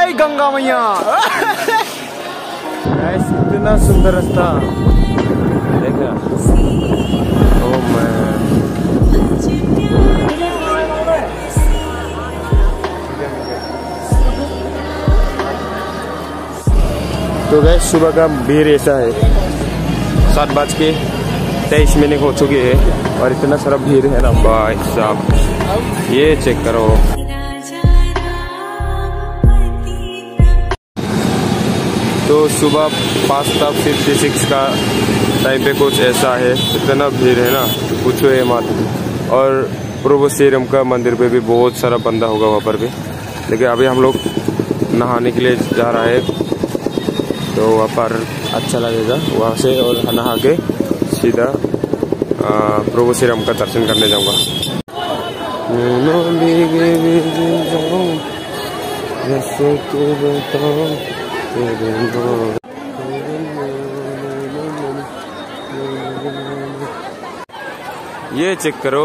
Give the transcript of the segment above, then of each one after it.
जय गंगा मैया। इतना सुंदर रास्ता देखा। ओ मैं तो गैस सुबह का भीड़ ऐसा है, 7:23 हो चुकी है और इतना सारा भीड़ है ना भाई साहब, ये चेक करो। तो सुबह 5:56 का टाइम पे कुछ ऐसा है, इतना भीड़ है ना पूछो ये मत। और प्रभु श्री राम का मंदिर पे भी बहुत सारा बंदा होगा वहाँ पर भी। लेकिन अभी हम लोग नहाने के लिए जा रहा है, तो वहाँ पर अच्छा लगेगा वहाँ से, और नहा के सीधा प्रभु श्री राम का दर्शन करने जाऊँगा। ये चेक करो,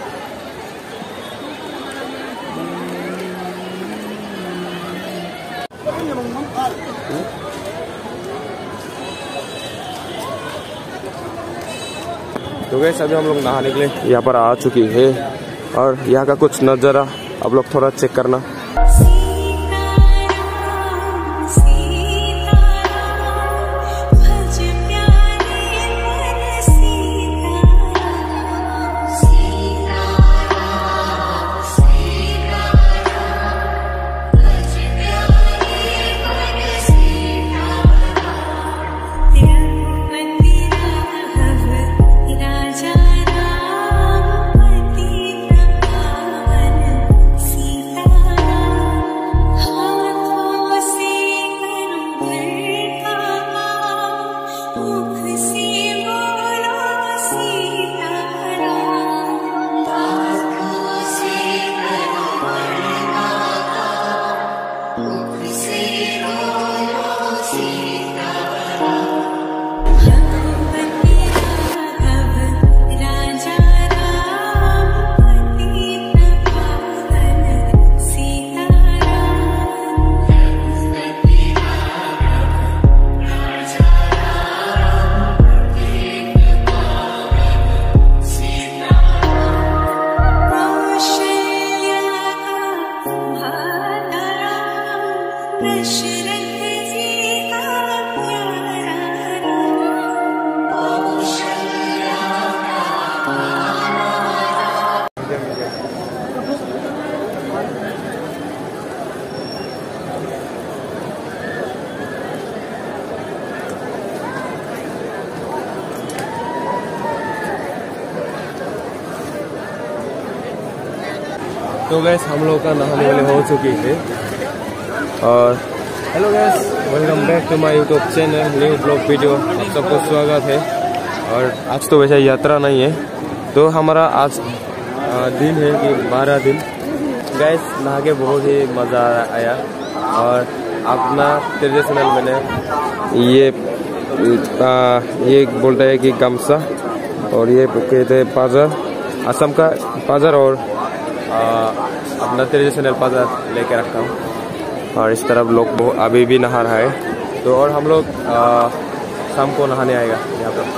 तो गैस अभी हम लोग नहाने के लिए यहाँ पर आ चुकी है, और यहाँ का कुछ नज़ारा आप लोग थोड़ा चेक करना। तो गैस हम लोग का नहाने वाले हो चुकी है, और hello guys, welcome back to my YouTube channel new blog video. आप सबको स्वागत है। और आज तो वैसे यात्रा नहीं है, तो हमारा आज दिन है कि 12 दिन। गैस नहा के बहुत ही मज़ा आया, और अपना ट्रेडिशनल मैंने ये बोलता है कि गमछा, और ये कहते हैं पाजर, असम का पाजर, और अपना ट्रेडिशनल पाजर लेके रखा हूँ। और इस तरफ लोग अभी भी नहा रहा है, तो और हम लोग शाम को नहाने आएगा यहाँ पर।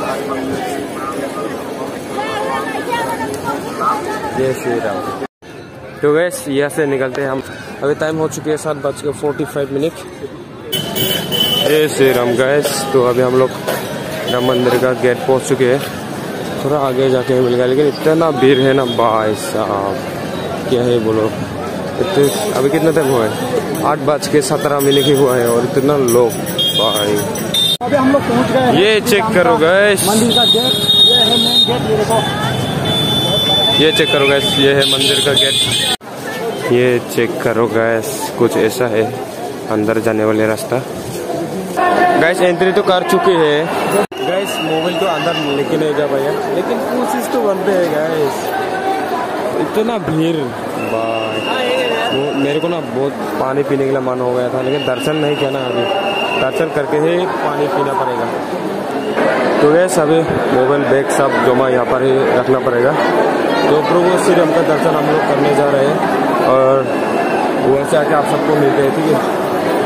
जय श्री राम। तो गैस यहाँ से निकलते हैं हम, अभी टाइम हो चुकी है 7:45। जय श्री राम गैस। तो अभी हम लोग राम मंदिर का गेट पहुँच चुके हैं, थोड़ा आगे जाके मिल गया, लेकिन इतना भीड़ है ना भाई साहब, क्या है बोलो। अभी कितना टाइम हुआ है? 8:17 हुआ है, और इतना लोग भाई। अभी हम लोग पहुंच गए। ये चेक करो गैस, मंदिर का गेट, ये है मेन गेट, ये देखो। ये चेक करो गैस, ये है मंदिर का गेट। ये चेक करो गैस, कुछ ऐसा है अंदर जाने वाले रास्ता। गैस एंट्री तो कर चुकी है गैस, मोबाइल तो अंदर लेके नहीं जा पाया, लेकिन कोशिश तो बनते है गैस। इतना भीड़ भाई, वो मेरे को ना बहुत पानी पीने के लिए मन हो गया था, लेकिन दर्शन नहीं किया ना, अभी दर्शन करके ही पानी पीना पड़ेगा। तो गैस अभी मोबाइल बैग सब जमा यहाँ पर ही रखना पड़ेगा। तो प्रभु श्री राम का दर्शन हम लोग करने जा रहे हैं, और वहाँ से आके आप सबको मिलते हैं, ठीक है।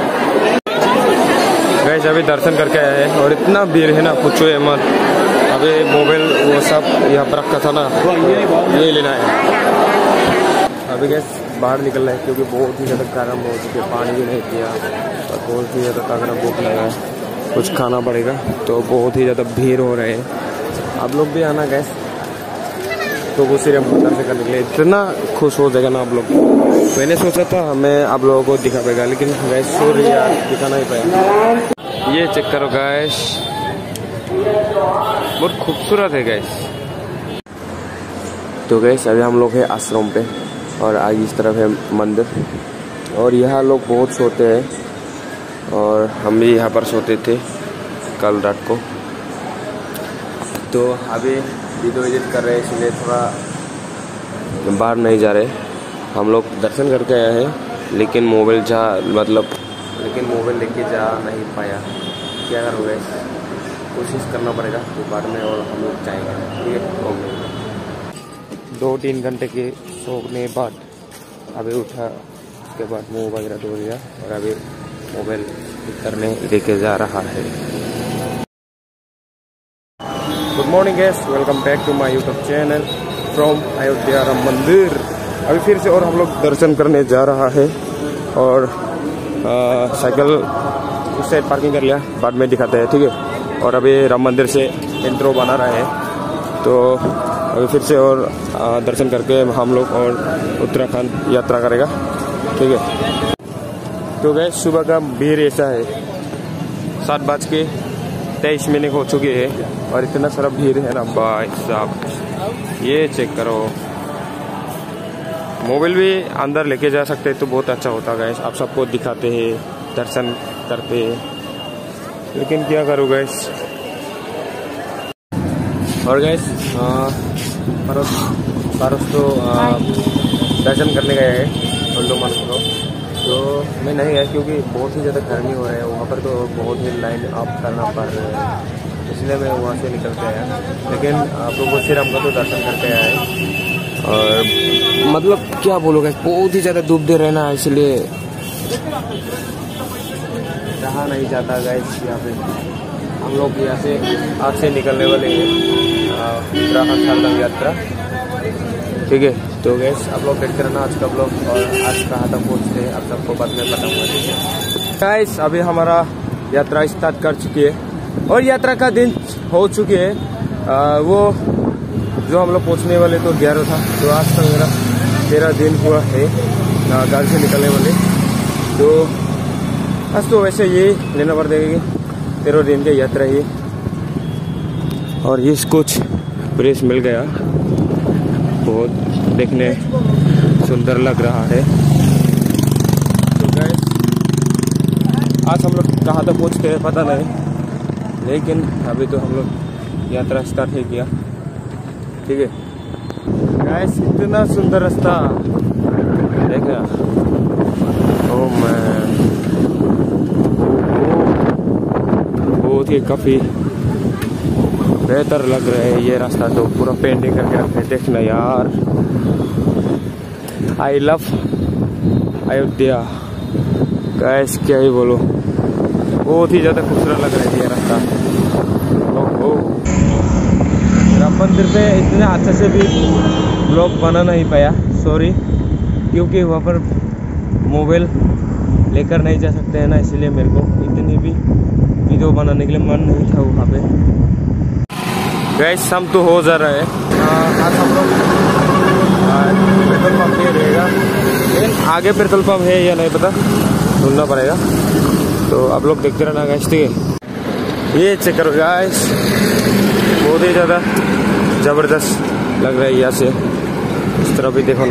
गाइस अभी दर्शन करके आए हैं और इतना भीड़ है ना, पूछो मत। अभी मोबाइल वो सब यहाँ पर रखा था ना, ये लेना है। अभी गैस बाहर निकल रहे हैं क्योंकि बहुत ही ज़्यादा गर्म हो चुके, पानी भी नहीं पिया और बहुत ही ज़्यादा तगड़ा भूख लगा है, कुछ खाना पड़ेगा। तो बहुत ही ज़्यादा भीड़ हो रहे हैं, आप लोग भी आना गैस। तो वो सिर्फ हमको दर्शन करने के लिए इतना खुश हो जाएगा ना आप लोग। मैंने सोचा था मैं आप लोगों को दिखा पाएगा, लेकिन गैस सॉरी यार, दिखा नहीं पाया। ये चेक करो गैस, बहुत खूबसूरत है गैस। तो गैस अभी हम लोग हैं आश्रम पे और आगे इस तरफ है मंदिर, और यहाँ लोग बहुत सोते हैं और हम भी यहाँ पर सोते थे कल रात को। तो अभी वीडियो एडिट कर रहे हैं, इसलिए थोड़ा बाहर नहीं जा रहे। हम लोग दर्शन करके आए हैं, लेकिन मोबाइल लेके जा नहीं पाया। क्या करोगे, कोशिश करना पड़ेगा तो बाद में, और हम लोग जाएंगे, ठीक है। 2-3 घंटे के सोने बाद अभी उठा, उसके बाद मुँह वगैरह धो लिया और अभी मोबाइल करने लेके जा रहा है। Good morning guys, welcome back to my YouTube channel from Ayodhya Ram Mandir. अभी फिर से और हम लोग दर्शन करने जा रहा है और साइकिल उस साइड पार्किंग कर लिया, बाद में दिखाते हैं, ठीक है। और अभी राम मंदिर से इंट्रो बना रहे हैं, तो अभी फिर से और दर्शन करके हम लोग और उत्तराखंड यात्रा करेगा, ठीक है। तो गैस सुबह का भीड़ ऐसा है, 7:23 हो चुकी है और इतना सारा भीड़ है ना भाई साहब। ये चेक करो, मोबाइल भी अंदर लेके जा सकते तो बहुत अच्छा होता गैस, आप सबको दिखाते हैं, दर्शन करते हैं, लेकिन क्या करो गैस। और गैस परस तो दर्शन करने गए हैं और 2 मंथ को, तो मैं नहीं गया क्योंकि बहुत ही ज़्यादा गर्मी हो रहा है वहाँ पर, तो बहुत ही लाइन अप करना पड़ रहा है, इसलिए मैं वहाँ से निकल के आया। लेकिन आप लोगों से हमको तो दर्शन करके आए, और मतलब क्या बोलोगे, बहुत ही ज़्यादा धूप दे रहे ना, इसलिए रहा नहीं जाता गैस। यहाँ पे हम लोग यहाँ से आज से निकलने वाले हैं उत्तराखंड चारधाम यात्रा, ठीक है। तो गैस आप लोग देखते रहना आज का ब्लॉग, और आज कहाँ तक पहुँचते हैं आप सबको बाद में बताऊंगा, ठीक है गैस। अभी हमारा यात्रा स्टार्ट कर चुकी है और यात्रा का दिन हो चुके हैं। वो जो हम लोग पहुँचने वाले तो 11 था, तो आज तक मेरा 13 दिन हुआ है घर से निकलने वाले। तो आज तो वैसे ये लेना पड़ देगी 13 दिन की यात्रा ही, और ये कुछ प्रेस मिल गया, बहुत देखने सुंदर लग रहा है। तो गाइस आज हम लोग कहाँ तक पहुँचते हैं पता नहीं, लेकिन अभी तो हम लोग यात्रा स्टार्ट ही किया, ठीक है गाइस। इतना सुंदर रास्ता देखा, ओह मैन, बहुत ही काफ़ी बेहतर लग रहा है ये रास्ता, तो पूरा पेंटिंग करके रखे, देखना यार। आई लव अयोध्या गाइस, क्या ही बोलो, बहुत ही ज़्यादा खूबसूरत लग रहा है ये रास्ता। राम मंदिर पे इतने अच्छे से भी ब्लॉग बना नहीं पाया, सॉरी, क्योंकि वहाँ पर मोबाइल लेकर नहीं जा सकते हैं ना, इसलिए मेरे को इतनी भी वीडियो बनाने के लिए मन नहीं था वहाँ पे। गैस शाम तो हो जा रहा है, आज हम लोग पेट्रोल पंप पे रहेगा, लेकिन आगे पेट्रोल पंप है या नहीं पता, ढूंढना पड़ेगा। तो आप लोग देखते रहना गैस, ठीक है। ये चेक करो गैस, बहुत ही ज़्यादा ज़बरदस्त लग रहा है यहाँ से, इस तरफ भी देखो ना,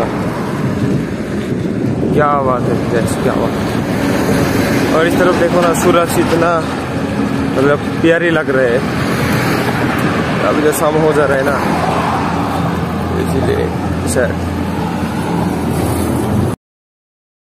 क्या बात है गैस, क्या बात। और इस तरफ देखो ना, सूरज इतना मतलब प्यारी लग रहे है। अभी तो शाम हो जा रहा है ना, इसीलिए शायद